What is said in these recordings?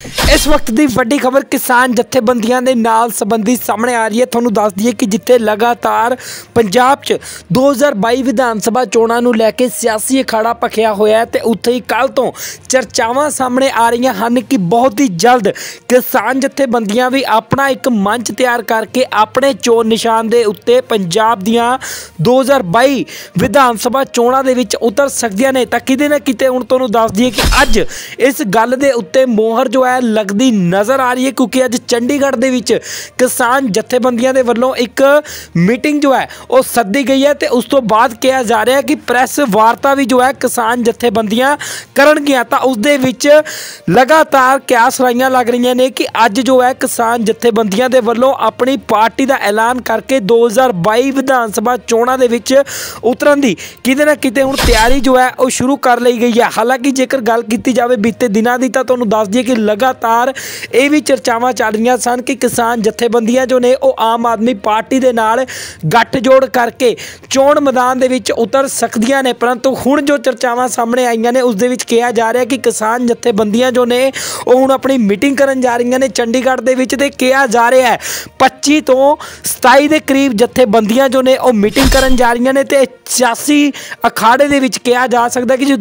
इस वक्त की वड्डी खबर किसान जथेबंदियों के नाल संबंधी सामने आ रही है। तुहानूं दस दईए कि जिथे लगातार पंजाब च 2022 विधान सभा चोणां नूं लैके सियासी अखाड़ा भखिया होया है, तो उत्थे ही कल तो चर्चावां सामने आ रही हैं कि बहुत ही जल्द किसान जथेबंदियां भी अपना एक मंच तैयार करके अपने चोण निशान के उत्ते पंजाब दियां 2022 विधान सभा चोणां दे विच उतर सकदियां ने। तां किते ना किते हुण तुहानूं दस दईए कि अज इस गल दे उत्ते मोहर जो है लगती नज़र आ रही है, क्योंकि अज चंडीगढ़ दे विच किसान जथेबंदियों के वलों एक मीटिंग जो है वो सद्दी गई है। तो उस तो बाद कहा जा रहा है कि प्रैस वार्ता भी जो है किसान जथेबंदियां करनगियां। तां उस दे विच लगातार क्यासराइयां लग रही ने कि अज जो है किसान जथेबंदियों के वलों अपनी पार्टी का ऐलान करके 2022 विधान सभा चोणां दे विच उतरन दी किते ना किते हुण तैयारी जो है वो शुरू कर ली गई है। हालांकि जेकर गल की जाए बीते दिनों की, तो तुहानूं दस दईए कि लगातार ये भी चर्चावां चल रही सन कि किसान जथेबंदियां जो ने वो आम आदमी पार्टी के नाल गठजोड़ करके चोण मैदान दे विच उतर सकदियां ने। परंतु हुण जो चर्चावां सामने आईयां ने उस दे विच कहा जा रहा है कि किसान जथेबंदियां जो ने वो हुण अपनी मीटिंग करन जा रही ने चंडीगढ़ दे विच। ते कहा जा रहा है 25 तो 27 के करीब जथेबंदियां जो ने वो मीटिंग करन जा रही ने। ते सियासी अखाड़े दे विच कहा जा सकता है कि जो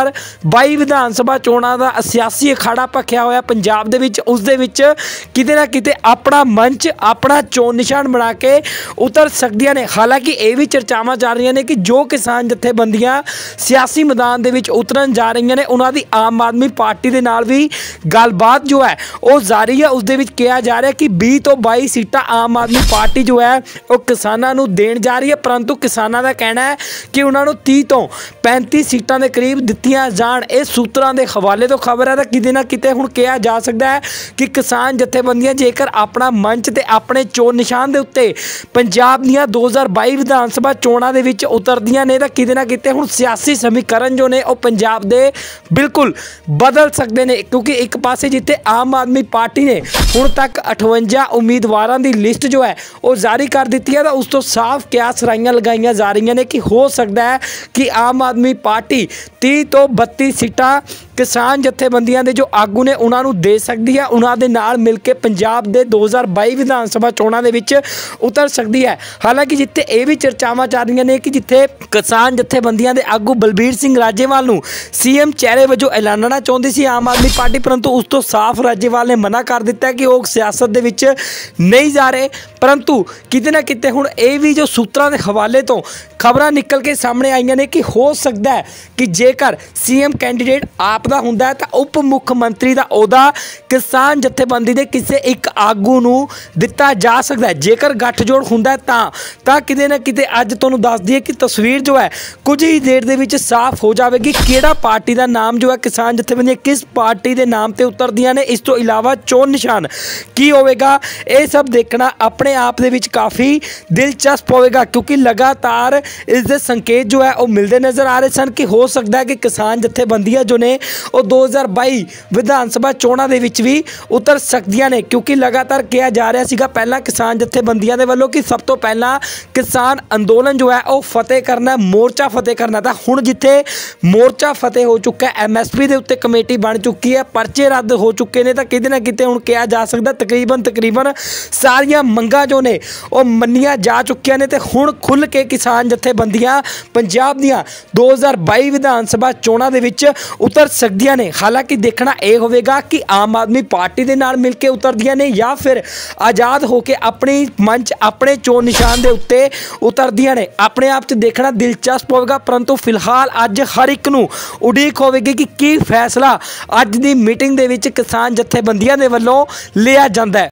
2022 विधान सभा चोणां दा सियासी अखाड़ा भखिया होया पंजाब दे विच, उस दे विच किते ना किते अपना मंच अपना चोण निशान बना के उतर सकदियां ने। हालांकि ये भी चर्चावां चल रही ने कि जो किसान जथेबंदियां सियासी मैदान दे विच उतरन जा रही ने उन्हां दी आम आदमी पार्टी दे नाल भी गलबात जो है वो जारी है। उस दे विच कहा जा रहा है कि 20 तो 22 सीटां आम आदमी पार्टी जो है वो किसानां नूं देण जा रही है। परंतु किसानां दा कहना है कि उन्हां नूं 30 तो 35 सीटां दे करीब दित्तियां जाण। इस सूत्रां दे हवाले तो खबर है। तो किते ना किते हुण कहा जा सकता है कि किसान जथेबंदियां जेकर अपना मंच ते अपने चोण निशान दे उत्ते पंजाब दियां 2022 विधान सभा चोणां दे विच उतरदियां ने, तां किते ना किते हुण सियासी समीकरण जो ने वो पंजाब दे बिल्कुल बदल सकते हैं। क्योंकि एक पासे जिथे आम आदमी पार्टी ने हुण तक 58 उम्मीदवारों की लिस्ट जो है वो जारी कर दी है, तो उस तो साफ क्यासराइयां लगाई जा रही ने कि हो सकता है कि आम आदमी पार्टी 30 तो 32 सीटां किसान जथेबंदियां दे जो आगू ने उन्होंने दे सकती है, उन्होंने नाल मिल के पंजाब दे 2022 विधान सभा चोणां दे विच उतर सकती है। हालांकि जिथे ये भी चर्चावां चल रही ने कि जिथे किसान जथेबंदियां दे आगू बलबीर सिंह राजेवाल नूं सीएम चेहरे वजों ऐलानना चाहती सी आम आदमी पार्टी, परंतु उस तो साफ राजेवाल ने मना कर दिता कि वो सियासत दे विच नहीं जा रहे। परंतु किते ना किते हुण ये भी जो सूत्रां दे हवाले तो खबरां निकल के सामने आईयां ने कि हो सकता है कि जेकर सीएम कैंडीडेट आप दा हुंदा है तो उप मुख्यमंत्री दा ओहदा किसान जथेबंदी दे किसी एक आगू नूं दिता जा सकता है। जेकर गठजोड़ हुंदा है तां किते ना किते अज तुहानूं दस दईए कि तस्वीर जो है कुछ ही देर दे विच साफ हो जाएगी किहड़ा पार्टी का नाम जो है किसान जथेबंदियां किस पार्टी के नाम ते उतरदियां ने। इस तो इलावा चोण निशान की होवेगा ये सब देखना अपने आप दे विच काफ़ी दिलचस्प होवेगा, क्योंकि लगातार इस दे संकेत जो है वो मिलते नज़र आ रहे सन कि हो सकता है कि किसान जथेबंदियां जो ने वो 2022 विधान सभा चोणां दे विच भी उतर सकदियां ने। क्योंकि लगातार कहा जा रहा सीगा पहला किसान जथेबंदियां दे वल्लों कि सब तो पहला किसान अंदोलन जो है वो फतेह करना, मोर्चा फतेह करना था। हुण जिथे मोर्चा फतेह हो चुका है, MSP दे उत्ते कमेटी बन चुकी है, परचे रद्द हो चुके हैं, तो किते ना किते हुण कहा जा सकता तकरीबन सारियां मंगां जो ने वो मन्नियां जा चुकियां ने। तो हुण खुल के किसान जथेबंदियां पंजाब दियां 2022 विधान सभा चोणां दे विच उतर सकदियां ने। हालांकि देखना यह होवेगा कि आम आदमी पार्टी दे नाल मिल के उतरदियां ने या फिर आज़ाद होकर अपनी मंच अपने चोण निशान दे उत्ते उतरदियां ने। अपने आप च देखना दिलचस्प होगा। परंतु फिलहाल अज हर एक नूं उड़ीक होवेगी कि की फैसला अज दी मीटिंग दे विच किसान जथेबंदियां दे वल्लों लिया जांदा है।